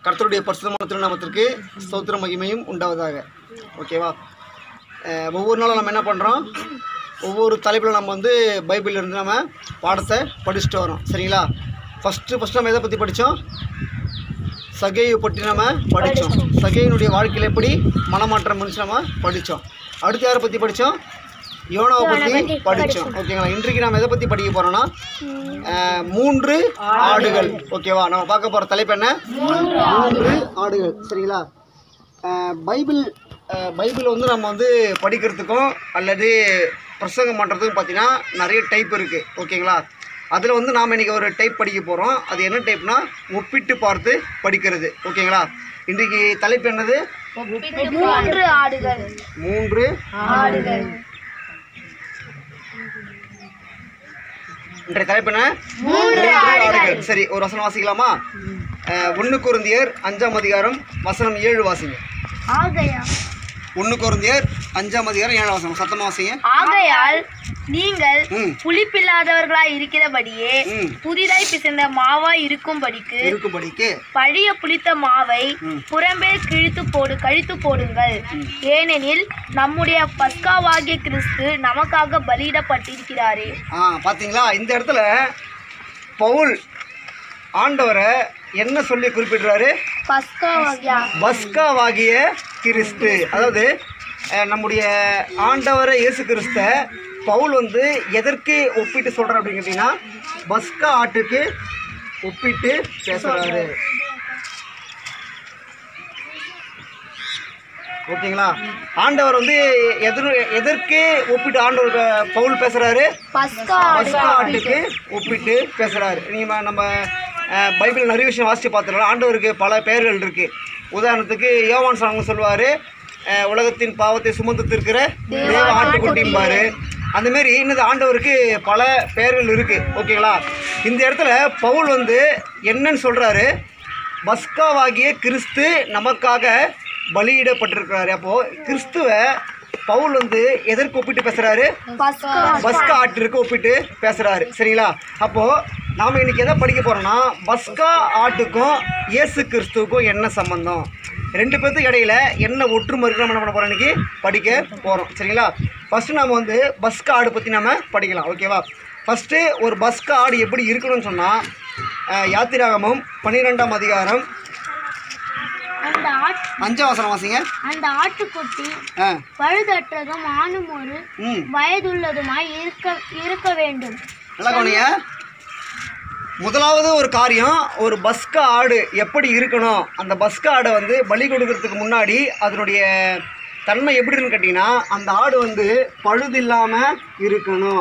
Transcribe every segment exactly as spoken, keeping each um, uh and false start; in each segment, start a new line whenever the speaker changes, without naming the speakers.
கர்த்தருடைய பரிசுத்தமான திருநாமத்திற்கு ஸ்தோத்திர மகிமையும் உண்டாவதாக. ஓகேவா? ஒவ்வொரு நாளும் நம்ம என்ன பண்ணுறோம், ஒவ்வொரு தலைப்பில் நம்ம வந்து பைபிளில் இருந்து நம்ம பாடத்தை படிச்சுட்டு வரோம். சரிங்களா? ஃபஸ்ட்டு ஃபஸ்ட்டு நம்ம எதை பற்றி படித்தோம்? சகேயை பற்றி நம்ம படித்தோம். சகேயினுடைய வாழ்க்கையில் எப்படி மனமாற்றம் முடிச்சு நம்ம படித்தோம். அடுத்து யாரை பற்றி படித்தோம்? யோனாவை பற்றி படித்தோம். ஓகேங்களா? இன்றைக்கு நம்ம எதை பற்றி படிக்க போகிறோம்னா மூன்று ஆடுகள். ஓகேவா? நம்ம பார்க்க போகிற தலைப்பு என்ன? மூன்று ஆடுகள். சரிங்களா? பைபிள் பைபிள் வந்து நம்ம வந்து படிக்கிறதுக்கும் அல்லது பிரசங்கம் பண்ணுறதுக்கும் பார்த்தீங்கன்னா நிறைய டைப் இருக்குது. ஓகேங்களா? அதில் வந்து நாம் இன்றைக்கி ஒரு டைப் படிக்க போகிறோம். அது என்ன டைப்னா ஒப்பிட்டு பார்த்து படிக்கிறது. ஓகேங்களா? இன்றைக்கு தலைப்பு என்னது?
மூன்று ஆடுகள்.
மூன்று ஆடுகள். இன்றைய தலைப்பு என்ன? மூன்று ஆடுகள். சரி, ஒரு வசனம் வாசிக்கலாமா? ஒன்று கொரிந்தியர் அஞ்சாம் அதிகாரம் வசனம் ஏழு வாசிங்க.
ஆகையா
ஒன்று கொரிந்தியர் அஞ்சாம் அதிகாரம் ஏழாம் வசனம் சத்தமா வாசிங்க.
ஆகையால் நீங்கள் புளிப்பில்லாதவர்களாய் இருக்கிறபடியே புதிதாய் பிசைந்த மாவாய் இருக்கும்படிக்கு
இருக்கும்படிக்கு
பழைய புளித்த மாவை புறம்பே கிழித்து போடு கழித்து போடுங்கள். ஏனெனில் நம்முடைய பஸ்காவாகிய கிறிஸ்து நமக்காக பலியிடப்பட்டிருக்கிறாரே.
ஆ பாத்தீங்களா? இந்த இடத்துல பவுல் ஆண்டவரை என்ன சொல்லி குறிப்பிடுறாரு? பஸ்காவாகிய கிறிஸ்து. அதாவது நம்முடைய ஆண்டவரை இயேசு கிறிஸ்த பவுல் வந்து எதற்கு ஒப்பிட்டு சொல்கிறார் அப்படின்னு கேட்டிங்கன்னா பஸ்கா ஆட்டுக்கு ஒப்பிட்டு பேசுகிறாரு. ஓகேங்களா? ஆண்டவர் வந்து எதிர் எதற்கு ஒப்பிட்டு ஆண்டவர் பவுல் பேசுகிறாரு? பஸ்கா ஆட்டுக்கு ஒப்பிட்டு பேசுகிறாரு. நீங்கள் நம்ம பைபிள் நிறைய விஷயம் வாசித்து பார்த்துருக்கோம். ஆண்டவருக்கு பல பெயர்கள் இருக்குது. உதாரணத்துக்கு யோவான் சாங்க சொல்லுவார், உலகத்தின் பாவத்தை சுமந்து திருக்கிற தேவ ஆட்டுக்குட்டிம்பார். அந்தமாரி இன்னது ஆண்டவருக்கு பல பெயர்கள் இருக்குது. ஓகேங்களா? இந்த இடத்துல பவுல் வந்து என்னன்னு சொல்கிறாரு? பஸ்காவாகிய கிறிஸ்து நமக்காக பலியிடப்பட்டிருக்கிறாரு. அப்போது கிறிஸ்துவை பவுல் வந்து எதற்கு ஒப்பிட்டு பேசுகிறாரு? பஸ்கா ஆட்டிற்கு ஒப்பிட்டு பேசுகிறாரு. சரிங்களா? அப்போது நாம் இன்றைக்கி எதை படிக்க போகிறோம்னா பஸ்கா ஆட்டுக்கும் இயேசு கிறிஸ்துவுக்கும் என்ன சம்பந்தம், ரெண்டு பேர்த்துக்கு இடையில என்ன ஒற்றுமை இருக்கு நம்ம என்ன பண்ண போகிறோம் இன்றைக்கி படிக்க போகிறோம். சரிங்களா? ஃபஸ்ட்டு நாம் வந்து பஸ்கா ஆடு பற்றி நம்ம படிக்கலாம். ஓகேவா? ஃபஸ்ட்டு ஒரு பஸ்கா ஆடு எப்படி இருக்கணும்னு சொன்னால் யாத்திராகமம் பன்னிரெண்டாம் அதிகாரம் அஞ்சாம் வசனம் வாசிங்க.
அந்த ஆட்டுக்குட்டி பழுதற்றதும் ஆணும் ஒரு வயதுள்ளதுமாய் இருக்க இருக்க வேண்டும்.
நல்லா கவனிங்க. முதலாவது ஒரு காரியம், ஒரு பஸ்கா ஆடு எப்படி இருக்கணும், அந்த பஸ்கா ஆடை வந்து பலி கொடுக்கறதுக்கு முன்னாடி அதனுடைய தன்மை எப்படி இருக்குன்னு கேட்டிங்கன்னா அந்த ஆடு வந்து பழுதில்லாமல் இருக்கணும்.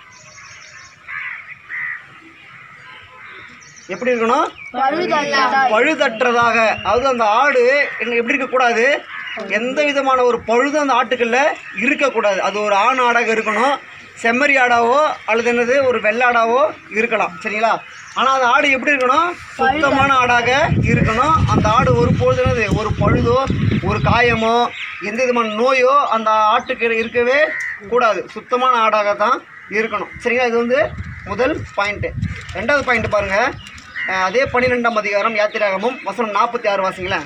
எப்படி இருக்கணும்? பழுதற்றதாக. அதாவது அந்த ஆடு எப்படி இருக்கக்கூடாது? எந்த விதமான ஒரு பழுதும் அந்த ஆட்டுக்குள்ள இருக்கக்கூடாது. அது ஒரு ஆண் ஆடாக இருக்கணும், செம்மறி ஆடாவோ அல்லது என்னது ஒரு வெள்ளாடாவோ இருக்கலாம். சரிங்களா? ஆனால் அந்த ஆடு எப்படி இருக்கணும்? சுத்தமான ஆடாக இருக்கணும். அந்த ஆடு ஒரு பொழுது என்னது ஒரு பழுதோ ஒரு காயமோ எந்த விதமான நோயோ அந்த ஆட்டுக்கு இருக்கவே கூடாது. சுத்தமான ஆடாக தான் இருக்கணும். சரிங்களா? இது வந்து முதல் பாயிண்ட்டு. ரெண்டாவது பாயிண்ட் பாருங்கள். அதே பன்னிரெண்டாம் அதிகாரம் யாத்திராகமும் வசனம் நாற்பத்தி ஆறு வாசிங்களேன்.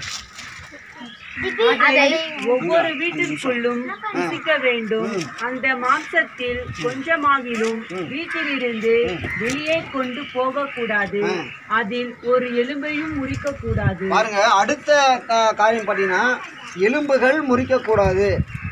ஒவ்வொரு வீட்டிற்குள்ளும் புசிக்க வேண்டும். அந்த மாம்சத்தில் கொஞ்சமாகிலும் வீட்டிலிருந்து வெளியே கொண்டு போக கூடாது. அதில் ஒரு எலும்பையும் முறிக்க கூடாது.
பாருங்க, அடுத்த காரியம் பார்த்தீங்கன்னா எலும்புகள் முறிக்க கூடாது.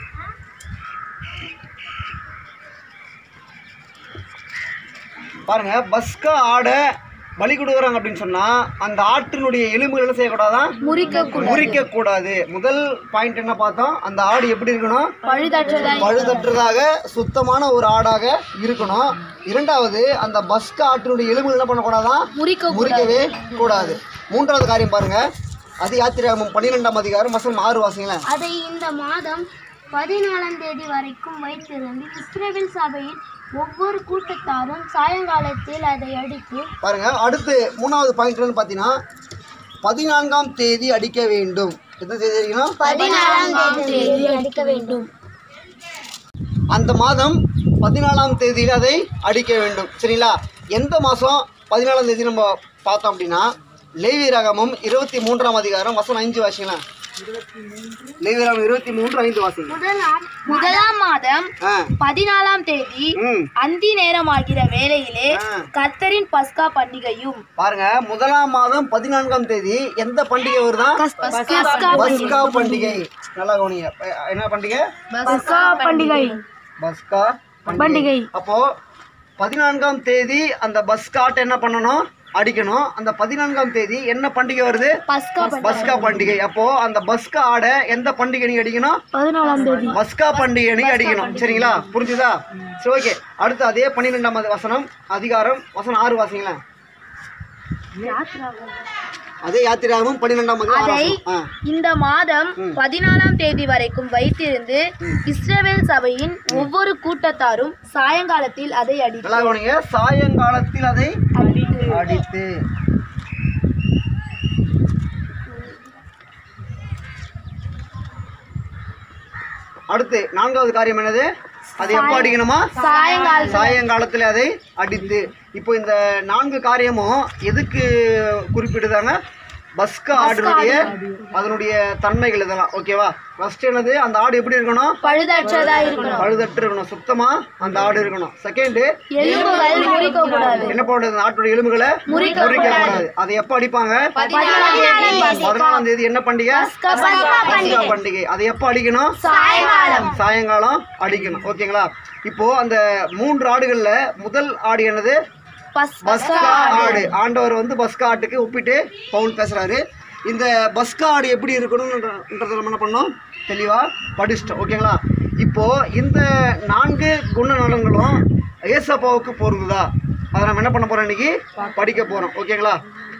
பாருங்க, பஸ்கா ஆடை பலி கொடுக்குறாங்க அப்படின்னு சொன்னால் அந்த ஆட்டினுடைய எலும்புகள் என்ன செய்யக்கூடாதான்? முறிக்க கூடாது. முதல் பாயிண்ட் என்ன பார்த்தோம்? அந்த ஆடு எப்படி இருக்கணும்? பழுதற்றதாக சுத்தமான ஒரு ஆடாக இருக்கணும். இரண்டாவது, அந்த பஸ்கா ஆட்டினுடைய எலும்புகள் என்ன பண்ணக்கூடாதான்? முறிக்கவே கூடாது. மூன்றாவது காரியம் பாருங்க, அது யாத்திராகமம் பன்னிரெண்டாம் அதிகாரம் வசனம் ஆறு வாசிங்களேன்.
அதை இந்த மாதம் பதினாலாம் தேதி வரைக்கும் வைத்திருந்து இஸ்ரவேல் சபையில் ஒவ்வொரு கூட்டத்தாரும் சாயங்காலத்தில் அதை அடித்து
பாருங்க. அடுத்து மூணாவது பாயிண்ட் பார்த்தீங்கன்னா பதினான்காம் தேதி அடிக்க வேண்டும். எந்த தேதி?
பதினாலாம் தேதி அடிக்க வேண்டும்.
அந்த மாதம் பதினாலாம் தேதியில் அதை அடிக்க வேண்டும். சரிங்களா? எந்த மாதம் பதினாலாம் தேதி நம்ம பார்த்தோம் அப்படின்னா லேவியராகமம் இருபத்தி மூன்றாம் அதிகாரம் வசனம் ஐந்து வாசிங்களா. லேவியராகமம் இருபத்தி மூன்று ஐந்து வாசிங்க.
முதலாம் முதலாம் மாதம்
ஆ
பதினாலாம் தேதி
ம்
அந்தி நேரமாகிற வேளையிலே
ஆ.
கர்த்தரின் பஸ்கா பண்டிகையும்.
பாருங்க, முதலாம் மாதம் பதினான்காம் தேதி எந்த பண்டிகை வருதான்? பஸ்கா பண்டிகை. நல்லா கவனிங்க. என்ன பண்டிகை?
பஸ்கா பண்டிகை.
பஸ்கா பண்டிகை. அப்போ பதினான்காம் தேதி அந்த பஸ்காட்டை என்ன பண்ணணும்? அடிக்கணும். அந்த பதினான்காம் தேதி என்ன பண்டிகை வருது?
பஸ்கா
பஸ்கா பண்டிகை. அப்போ அந்த பஸ்கா ஆடை எந்த பண்டிகை நீங்க அடிக்கணும்?
பதினாலாம் தேதி
பஸ்கா பண்டிகை நீங்க அடிக்கணும். சரிங்களா? புரிஞ்சுதா? சரி, ஓகே. அடுத்து அதே பன்னிரெண்டாம் வசனம் அதிகாரம் வசனம் ஆறு வாசிங்களா. அதே யாத்திராவும் பன்னிரெண்டாம் அதிகாரம்.
இந்த மாதம் பதினாலாம் தேதி வரைக்கும் வைத்திருந்து இஸ்ரவேல் சபையின் ஒவ்வொரு கூட்டத்தாரும் சாயங்காலத்தில் அதை அடித்து
சாயங்காலத்தில் அதை அடித்து அடுத்து நான்காவது காரியம் என்னது? அதை எப்போ அடிக்கணுமா?
சாயங்காலம்
சாயங்காலத்தில் அதை அடித்து. இப்போ இந்த நான்கு காரியமும் எதுக்கு குறிப்பிடுதாங்க? பஸ்கா ஆடுனுடைய அதனுடைய தன்மைகள் இதெல்லாம். ஓகேவா? ஃபர்ஸ்ட் என்னது? அந்த ஆடு எப்படி இருக்கணும்?
பழுதற்றதா இருக்கணும்.
பழுதற்று இருக்கணும். சுத்தமா அந்த ஆடு இருக்கணும். செகண்ட்,
எலும்புகள் முறிக்க கூடாது.
என்ன பண்றது? ஆட்டுடைய எலும்புகளை முறிக்க கூடாது. அதை எப்ப அடிப்பாங்க? பதினாலாம் தேதி. என்ன பண்டிகை? பஸ்கா பண்டிகை. அதை எப்ப அடிக்கணும்?
சாயங்காலம்.
சாயங்காலம் அடிக்கணும். ஓகேங்களா? இப்போ அந்த மூன்று ஆடுகள்ல முதல் ஆடு என்னது? பஸ்கா ஆடு. ஆண்டவர் வந்து பஸ்கா ஆட்டுக்கு ஒப்பிட்டு பவுல் பேசுறாரு. இந்த பஸ்கா ஆடு எப்படி இருக்கணும்ன்றத நம்ம என்ன பண்ணோம்? தெளிவா படிச்சிட்டோம். ஓகேங்களா? இப்போ இந்த நான்கு குணநலங்களும் ஏசப்பாவுக்கு பொருந்துதா? அதை நம்ம என்ன பண்ண போறோம்? இன்னைக்கு படிக்க போறோம். ஓகேங்களா?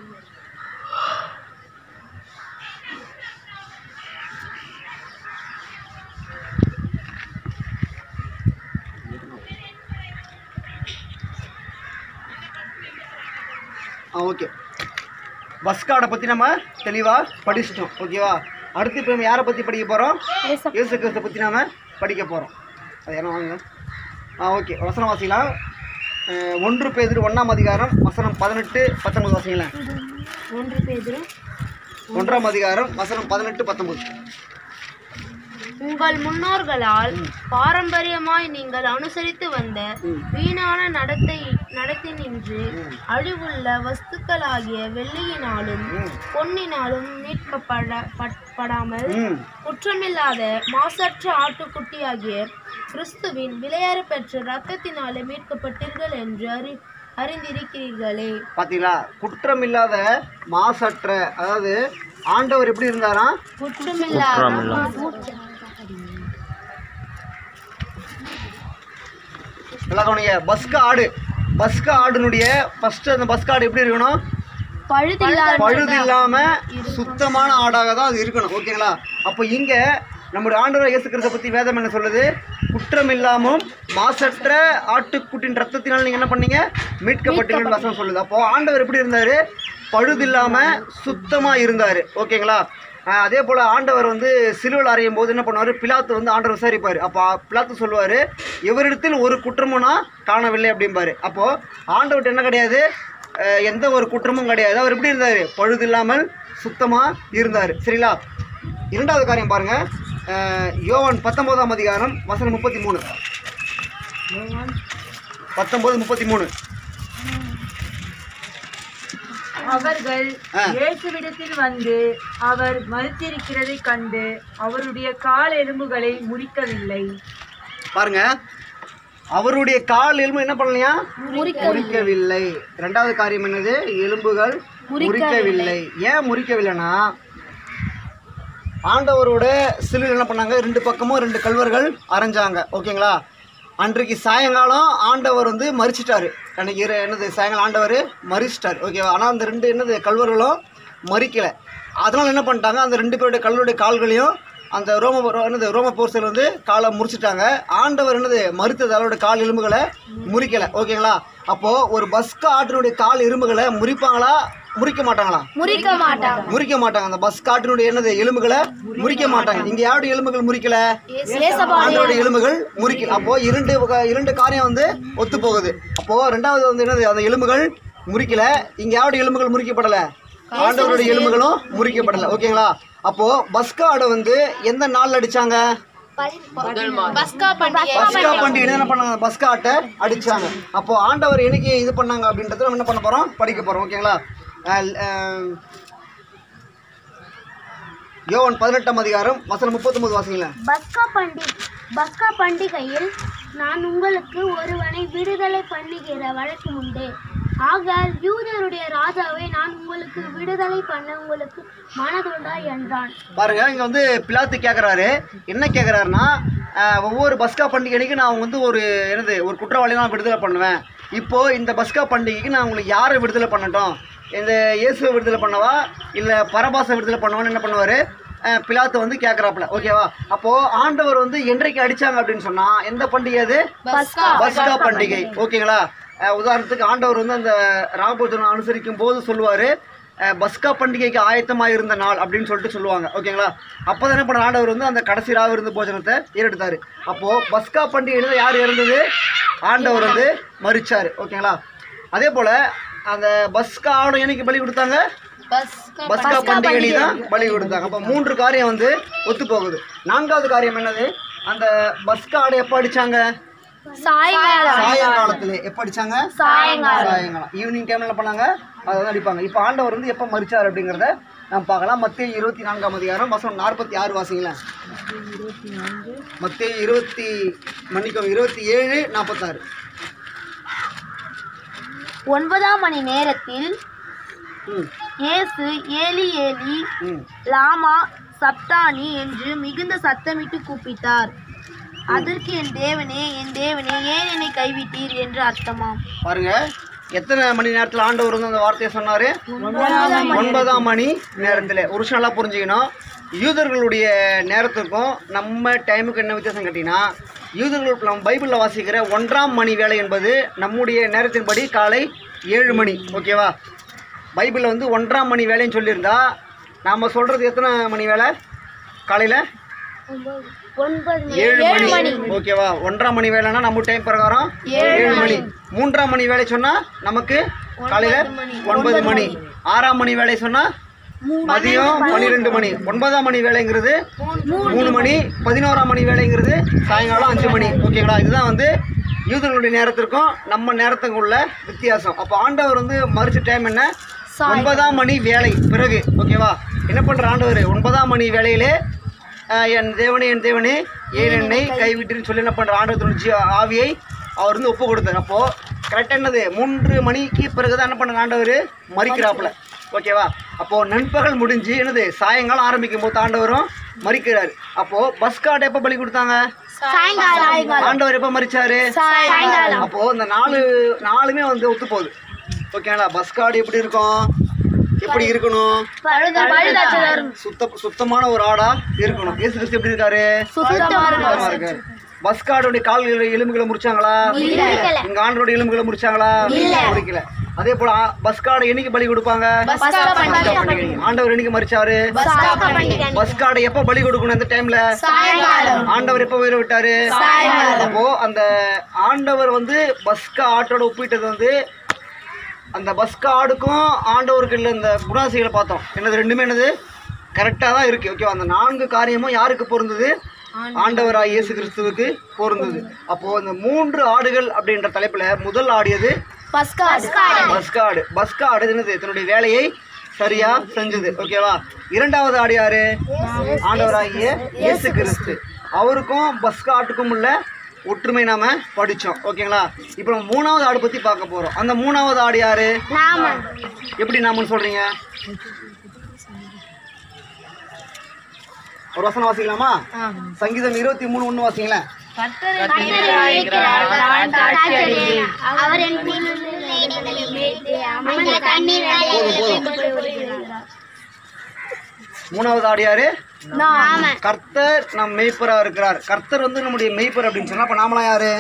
ஆ ஓகே. பஸ்காடை பற்றி நம்ம தெளிவாக படிச்சிட்டோம். ஓகேவா? அடுத்து இப்போ நம்ம யாரை பற்றி படிக்க போகிறோம்? இயேசு கிறிஸ்துவை பற்றி நாம் படிக்க போகிறோம். அது என்ன வாங்க. ஆ ஓகே. வசனம் வாசிக்கலாம். ஒன்று பேதுரு ஒன்றாம் அதிகாரம் வசனம் பதினெட்டு பத்தொன்பது வாசிங்களேன்.
ஒன்று பேதுரு
ஒன்றாம் அதிகாரம் வசனம் பதினெட்டு பத்தொன்பது.
உங்கள் முன்னோர்களால் பாரம்பரியமாய் நீங்கள் அனுசரித்து வந்த வீணான நடத்தை நடத்தி நின்று அழிவுள்ள வஸ்துக்களாகிய வெள்ளியினாலும் பொன்னினாலும் மீட்கப்படாமல் குற்றமில்லாத மாசற்ற ஆட்டுக்குட்டியாகிய கிறிஸ்துவின் விலையேற பெற்ற இரத்தத்தினாலே மீட்கப்பட்டீர்கள் என்று அறி அறிந்திருக்கிறீர்களே.
பாத்தீங்களா? குற்றமில்லாத மாசற்ற, அதாவது ஆண்டவர் எப்படி இருந்தாரா?
குற்றமில்லாத.
பஸ்கா ஆடு. பஸ்கா ஆடுனுடைய ஃபர்ஸ்ட் அந்த பஸ்கா ஆடு எப்படி இருக்கணும்? பழுது இல்லாம சுத்தமான ஆடாக தான் அது இருக்கணும். ஓகேங்களா? அப்போ இங்க நம்முடைய ஆண்டவர் இயேசு கிறிஸ்துவை பத்தி வேதம் என்ன சொல்லுது? குற்றம் இல்லாமல் மாசற்ற ஆட்டுக்குட்டின் ரத்தத்தினால் நீங்க என்ன பண்ணீங்க? மீட்கப்பட்டீங்கன்னு வசனம் சொல்லுது. அப்போ ஆண்டவர் எப்படி இருந்தாரு? பழுது இல்லாம சுத்தமா இருந்தாரு. ஓகேங்களா? அதே போல் ஆண்டவர் வந்து சிலுவையில் அறையும் போது என்ன பண்ணுவார்? பிலாத்து வந்து ஆண்டவர் விசாரிப்பார். அப்போ பிலாத்து சொல்லுவார், இவரிடத்தில் ஒரு குற்றமும் நான் காணவில்லை அப்படிம்பாரு. அப்போது ஆண்டவர்கிட்ட என்ன கிடையாது? எந்த ஒரு குற்றமும் கிடையாது. அவர் எப்படி இருந்தார்? பழுது இல்லாமல் சுத்தமாக இருந்தார். சரிங்களா? இரண்டாவது காரியம் பாருங்கள். யோவான் பத்தொம்போதாம் அதிகாரம் வசனம் முப்பத்தி மூணு பத்தொன்பது முப்பத்தி மூணு.
அவர்கள் இயேசுவிடத்தில் வந்து அவர் மரித்திருக்கிறதை கண்டு அவருடைய கால் எலும்புகளை முறிக்கவில்லை.
பாருங்க, அவருடைய கால் எலும்பு என்ன பண்ணலையா? முறிக்கவில்லை. இரண்டாவது காரியம் என்னது? எலும்புகள் முறிக்கவில்லை. ஏன் முறிக்கவில்லைன்னா, ஆண்டவரோட சிலுவையில் என்ன பண்ணாங்க? ரெண்டு பக்கமும் ரெண்டு கல்வர்கள் அரைஞ்சாங்க. ஓகேங்களா? அன்றைக்கு சாயங்காலம் ஆண்டவர் வந்து மறிச்சிட்டாரு. அன்றைக்கி என்னது? சாயங்காலம் ஆண்டவர் மறிச்சிட்டார். ஓகேவா? ஆனால் அந்த ரெண்டு என்னது கல்வர்களும் மறிக்கலை. அதனால் என்ன பண்ணிட்டாங்க? அந்த ரெண்டு பேருடைய கல்வருடைய கால்களையும் அந்த ரோம என்னது ரோம போர்சல் வந்து காலை முறிச்சிட்டாங்க. ஆண்டவர் என்னது மறுத்தது அவருடைய கால் எலும்புகளை முறிக்கலை. ஓகேங்களா? அப்போது ஒரு பஸ்கா ஆட்டினுடைய கால் எலும்புகளை முறிப்பாங்களா? முறிக்க மாட்டாங்களா?
முறிக்க மாட்டாங்க.
முறிக்க மாட்டாங்க. அந்த பஸ் காட்டினுடைய என்னது எலும்புகளை முறிக்க மாட்டாங்க. இங்க யாருடைய எலும்புகள் முறிக்கல? ஆண்டவருடைய எலும்புகள் முறிக்கல. அப்போ இரண்டு இரண்டு காரியம் வந்து ஒத்து போகுது. அப்போ ரெண்டாவது வந்து என்னது? அந்த எலும்புகள் முறிக்கல. இங்க யாருடைய எலும்புகள் முறிக்கப்படல? ஆண்டவருடைய எலும்புகளும் முறிக்கப்படல. ஓகேங்களா? அப்போ பஸ்கா ஆடை வந்து எந்த நாள்ல அடிச்சாங்க?
பஸ்கா பண்டிகை
பஸ்கா பண்டிகை என்ன பண்ணாங்க? பஸ்கா ஆட்டை அடிச்சாங்க. அப்போ ஆண்டவர் என்னைக்கு இது பண்ணாங்க அப்படின்றத நம்ம என்ன பண்ண போறோம்? படிக்க போறோம். ஓகேங்களா? யோவான் பதினெட்டாம் அதிகாரம் வசனம் முப்பத்தொன்பது வாசிங்களேன்.
பஸ்கா பண்டிகை பஸ்கா பண்டிகையில் நான் உங்களுக்கு ஒருவனை விடுதலை பண்ணுகிற வழக்கம் உண்டு. ஆகால் யூதருடைய ராஜாவை நான் உங்களுக்கு விடுதலை பண்ண உங்களுக்கு மனதுண்டா என்றான்.
பாருங்க, இங்க வந்து பிலாத்து கேட்குறாரு. என்ன கேட்குறாருன்னா, ஒவ்வொரு பஸ்கா பண்டிகைக்கு நான் வந்து ஒரு என்னது ஒரு குற்றவாளி நான் விடுதலை பண்ணுவேன். இப்போ இந்த பஸ்கா பண்டிகைக்கு நான் உங்களுக்கு யாரை விடுதலை பண்ணட்டும்? இந்த இயேசுவை விடுதலை பண்ணவா இல்லை பரபாசை விடுதலை பண்ணவான்னு என்ன பண்ணுவார்? பிலாத்து வந்து கேட்குறாப்புல. ஓகேவா? அப்போது ஆண்டவர் வந்து என்றைக்கு அடித்தாங்க அப்படின்னு சொன்னால் எந்த பண்டிகை அது? பஸ்கா பண்டிகை. ஓகேங்களா? உதாரணத்துக்கு ஆண்டவர் வந்து அந்த ராபோஜனம் அனுசரிக்கும் போது சொல்லுவார், பஸ்கா பண்டிகைக்கு ஆயத்தமாக இருந்த நாள் அப்படின்னு சொல்லிட்டு சொல்லுவாங்க. ஓகேங்களா? அப்போ தானே பண்ண ஆண்டவர் வந்து அந்த கடைசி ராவு இருந்த போஜனத்தை ஏறெடுத்தார். அப்போது பஸ்கா பண்டிகையில் யார் இறந்தது? ஆண்டவர் வந்து மரிச்சார். ஓகேங்களா? அதே போல் அந்த பஸ்கா ஆடு என்னைக்கு பலி கொடுத்தாங்க? பஸ்கா பண்டிகை தான் பலி கொடுத்தாங்க. அப்போ மூன்று காரியம் வந்து ஒத்து போகுது. நான்காவது காரியம் என்னது? அந்த பஸ்கா ஆடு எப்போ அடிச்சாங்க? சாயங்காலத்துல. எப்போ அடிச்சாங்க? சாயங்காலம். ஈவினிங் டைம்ல என்ன பண்ணாங்க? அதை தான் அடிப்பாங்க. இப்போ ஆண்டவர் வந்து எப்போ மரிச்சார் அப்படிங்கிறத நம்ம பார்க்கலாம். மத்தேயு இருபத்தி நான்காம் அதிகாரம் வசனம் நாற்பத்தி ஆறு வாசிங்களேன். மத்தேயு இருபத்தி மன்னிக்கவும் இருபத்தி ஏழு நாற்பத்தாறு.
ஒன்பதாம் மணி நேரத்தில் இயேசு ஏலி ஏலி லாமா சப்தானி என்று மிகுந்த சத்தமிட்டு கூப்பிட்டார். அதற்கு என் தேவனே என் தேவனே ஏன் என்னை கைவிட்டீர் என்று அர்த்தமாம்.
பாருங்க, எத்தனை மணி நேரத்தில் ஆண்டவர் வந்து அந்த வார்த்தையை சொன்னாரு? ஒன்பதாம் மணி நேரத்தில். ஒரு விஷயம் நல்லா புரிஞ்சுக்கணும். யூதர்களுடைய நேரத்துக்கும் நம்ம டைமுக்கு என்ன வித்தியாசம் கேட்டீங்கன்னா, யூதர்கள் நம்ம பைபிளில் வாசிக்கிற ஒன்றாம் மணி வேலை என்பது நம்முடைய நேரத்தின்படி காலை ஏழு மணி. ஓகேவா? பைபிளில் வந்து ஒன்றாம் மணி வேலைன்னு சொல்லியிருந்தா நாம் சொல்கிறது எத்தனை மணி வேலை? காலையில் ஏழு மணி. ஓகேவா? ஒன்றாம் மணி வேலைன்னா நம்ம டைம் பிரகாரம் ஏழு மணி. மூன்றாம் மணி வேலை சொன்னால் நமக்கு காலையில் ஒன்பது மணி. ஆறாம் மணி வேலை சொன்னால் மதியம் பன்னிரெண்டு மணி. ஒன்பதாம் மணி வேலைங்கிறது மூணு மணி. பதினோராம் மணி வேலைங்கிறது சாயங்காலம் அஞ்சு மணி. ஓகேங்களா? இதுதான் வந்து யூதர்களுடைய நேரத்திற்கும் நம்ம நேரத்துக்கும் உள்ள வித்தியாசம். அப்போ ஆண்டவர் வந்து மறுச்ச டைம் என்ன? ஒன்பதாம் மணி வேலை பிறகு. ஓகேவா? என்ன பண்ணுற ஆண்டவர்? ஒன்பதாம் மணி வேலையிலே என் தேவனே என் தேவனே ஏன் என்னை கைவிட்டுன்னு சொல்லி என்ன பண்ணுற ஆண்டவர் ஆவியை அவர் வந்து ஒப்பு கொடுத்தார். அப்போது கரெக்டாக என்னது? மூன்று மணிக்கு பிறகு தான் என்ன பண்ண ஆண்டவர் மறிக்கிறாப்புல. ஓகேவா? அப்போது நண்பகல் முடிஞ்சு என்னது சாயங்காலம் ஆரம்பிக்கும் போது ஆண்டவரும் மறிக்கிறார். அப்போது பஸ்காட் எப்போ பலி கொடுத்தாங்க? ஆண்டவர் எப்போ மறிச்சாரு? அப்போ இந்த நாலு நாலுமே வந்து ஒத்து போகுது. ஓகேங்களா? பஸ்காடு எப்படி இருக்கும்? எப்படி இருக்கணும்? சுத்த சுத்தமான ஒரு ஆடா இருக்கணும். இயேசு கிறிஸ்து எப்படி இருக்காரு? சுத்தமா இருக்காரு. பஸ்காடுடைய கால்கள் எலும்புகளை முறிச்சாங்களா? இங்க ஆண்டோட எலும்புகளை முறிச்சாங்களா? முறிக்கல. அதே போல பஸ்காடை என்னைக்கு பலி கொடுப்பாங்க? ஆண்டவர் என்னைக்கு மறிச்சாரு? பஸ்காடை எப்ப பலி கொடுக்கணும்? அந்த டைம்ல ஆண்டவர் எப்ப உயிரை விட்டாரு? அப்போ அந்த ஆண்டவர் வந்து பஸ்கா ஆட்டோட ஒப்பிட்டது வந்து அந்த பஸ்கா ஆடுக்கும் ஆண்டவருக்கு இல்லை இந்த குணாசிகளை பார்த்தோம். என்னது? ரெண்டுமே என்னது கரெக்டாக தான் இருக்குது. ஓகேவா? அந்த நான்கு காரியமும் யாருக்கு பொருந்தது? ஆண்டவராய் இயேசு கிறிஸ்துவுக்கு பொருந்தது. அப்போது இந்த மூன்று ஆடுகள் அப்படின்ற தலைப்பில் முதல் ஆடியது பஸ்காடு. பஸ்காடு என்னது? தன்னுடைய வேலையை சரியா செஞ்சது. ஓகேவா? இரண்டாவது ஆடியாரு? ஆண்டவராகிய இயேசு கிறிஸ்து. அவருக்கும் பஸ்காட்டுக்கும் உள்ள ஒற்றுமை நாம படித்தோம். ஓகேங்களா? இப்போ நம்ம மூணாவது ஆடு பற்றி பார்க்க போகிறோம். அந்த மூணாவது ஆடு யாரு? எப்படி நாமன்னு சொல்கிறீங்க? ஒரு வசனம் வாசிக்கலாமா? சங்கீதம் இருபத்தி மூணு ஒன்று வாசிங்களேன். மூணாவது ஆடு யாரு? கர்த்தர் நம் மெய்ப்பரா இருக்கிறார். கர்த்தர் வந்து நம்முடைய மெய்ப்பர் அப்படின்னு சொன்னா அப்ப நாமலாம் யாரு?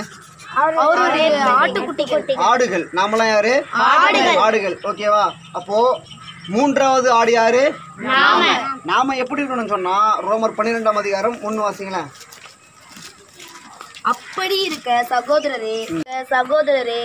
ஆடுகள். நாமலாம் யாரு? ஆடுகள். ஓகேவா? அப்போ மூன்றாவது ஆடு யாரு? நாம எப்படி இருக்கணும்னு சொன்னா ரோமர் பன்னிரெண்டாம் அதிகாரம் ஒன்னு வாசிங்களேன்.
அப்படி இருக்க சகோதரரே சகோதரரே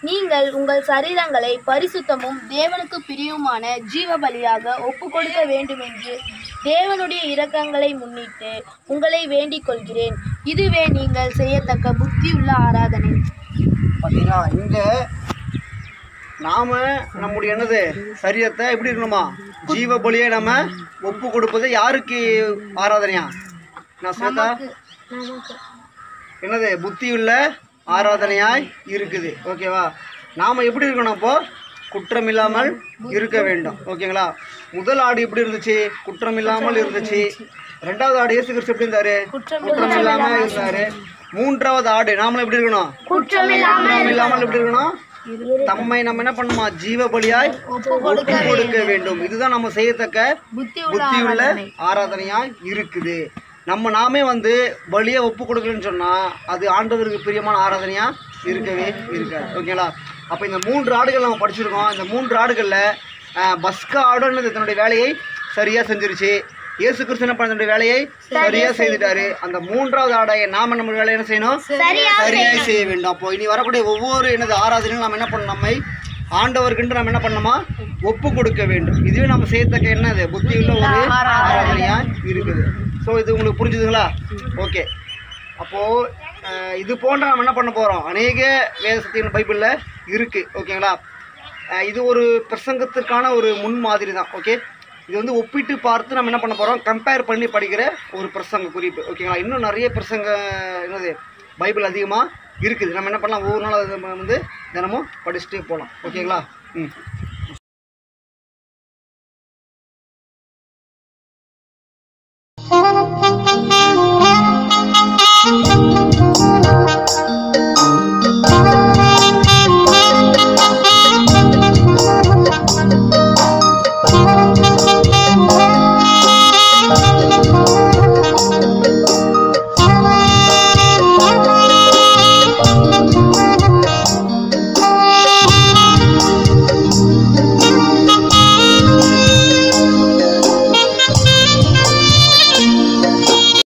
நீங்கள் உங்கள் சரீரங்களை பரிசுத்தமும் தேவனுக்கு பிரியுமான ஜீவ பலியாக ஒப்பு கொடுக்க வேண்டுமென்று தேவனுடைய இரக்கங்களை முன்னிட்டு உங்களை வேண்டிக் கொள்கிறேன். இதுவே நீங்கள் செய்யத்தக்க புத்தியுள்ள ஆராதனை.
பார்த்தீங்களா, இங்க நாம நம்முடைய என்னது சரீரத்தை எப்படி இருக்கணுமா, ஜீவ பலியை நம்ம ஒப்பு கொடுப்பது யாருக்கு ஆராதனையா? நான் சொல்லிட்டா என்னது புத்தியுள்ள ஆராதனையாய் இருக்குது. ஓகேவா? நாம் எப்படி இருக்கணும்? அப்போ குற்றம் இல்லாமல் இருக்க வேண்டும். ஓகேங்களா? முதல் ஆடு எப்படி இருந்துச்சு? குற்றம் இல்லாமல் இருந்துச்சு. ரெண்டாவது ஆடு இயேசு கிறிஸ்து எப்படி இருந்தாரு? குற்றம் இல்லாமல் இருந்தாரு. மூன்றாவது ஆடு நாமளும் எப்படி இருக்கணும்? குற்றம் இல்லாமல் எப்படி இருக்கணும்? தம்மை நம்ம என்ன பண்ணுமா, ஜீவ பலியாய் ஒப்பு கொடுக்க வேண்டும். இதுதான் நம்ம செய்யத்தக்க புத்தியுள்ள ஆராதனையாய் இருக்குது. நம்ம நாமே வந்து பலியை ஒப்பு கொடுக்கலன்னு சொன்னால் அது ஆண்டவருக்கு பிரியமான ஆராதனையாக இருக்கவே இருக்காது. ஓகேங்களா? அப்போ இந்த மூன்று ஆடுகள் நம்ம படிச்சிருக்கோம். இந்த மூன்று ஆடுகளில் பஸ்கா ஆடுன்னு தன்னுடைய வேலையை சரியாக செஞ்சிருச்சு. இயேசு கிறிஸ்து என்ன பண்ண தன்னுடைய வேலையை சரியாக செய்துட்டாரு. அந்த மூன்றாவது ஆடையை நாம நம்ம வேலையை என்ன செய்யணும்? சரியாக செய்ய வேண்டும். அப்போ இனி வரக்கூடிய ஒவ்வொரு எனது ஆராதனையும் நம்ம என்ன பண்ணணும்? நம்மை ஆண்டவருக்குன்று நம்ம என்ன பண்ணணுமா, ஒப்பு கொடுக்க வேண்டும். இதுவே நம்ம செய்யத்தக்க என்னது புத்தியுள்ள ஒரு ஆராதனையா இருக்குது. ஸோ இது உங்களுக்கு புரிஞ்சுதுங்களா? ஓகே. அப்போது இது போன்ற நம்ம என்ன பண்ண போகிறோம், அநேக வேத சத்தியங்கள் பைபிளில் இருக்குது. ஓகேங்களா? இது ஒரு பிரசங்கத்திற்கான ஒரு முன் மாதிரி தான். ஓகே, இது வந்து ஒப்பிட்டு பார்த்து நம்ம என்ன பண்ண போகிறோம், கம்பேர் பண்ணி படிக்கிற ஒரு பிரசங்க குறிப்பு. ஓகேங்களா? இன்னும் நிறைய பிரசங்க என்னது பைபிள் அதிகமாக இருக்குது. நம்ம என்ன பண்ணலாம், ஒவ்வொரு நாளும் வந்து தினமும் படிச்சுட்டே போகலாம். ஓகேங்களா? ம்